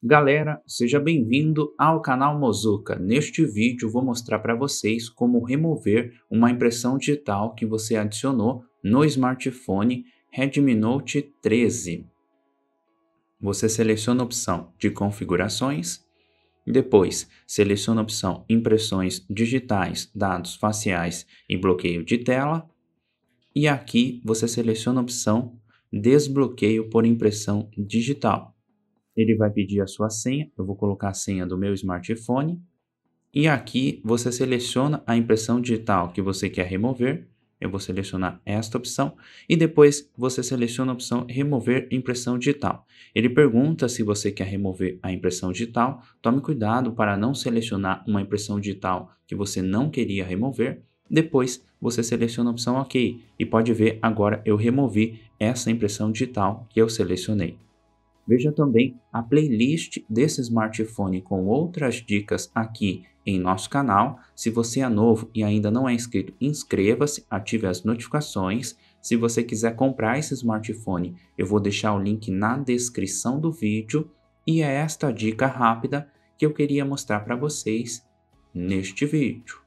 Galera, seja bem-vindo ao canal Mozuka. Neste vídeo vou mostrar para vocês como remover uma impressão digital que você adicionou no smartphone Redmi Note 13. Você seleciona a opção de configurações, depois seleciona a opção impressões digitais, dados faciais e bloqueio de tela, e aqui você seleciona a opção desbloqueio por impressão digital. Ele vai pedir a sua senha, eu vou colocar a senha do meu smartphone. E aqui você seleciona a impressão digital que você quer remover. Eu vou selecionar esta opção. E depois você seleciona a opção remover impressão digital. Ele pergunta se você quer remover a impressão digital. Tome cuidado para não selecionar uma impressão digital que você não queria remover. Depois você seleciona a opção OK. E pode ver agora eu removi essa impressão digital que eu selecionei. Veja também a playlist desse smartphone com outras dicas aqui em nosso canal. Se você é novo e ainda não é inscrito, inscreva-se, ative as notificações. Se você quiser comprar esse smartphone, eu vou deixar o link na descrição do vídeo. E é esta dica rápida que eu queria mostrar para vocês neste vídeo.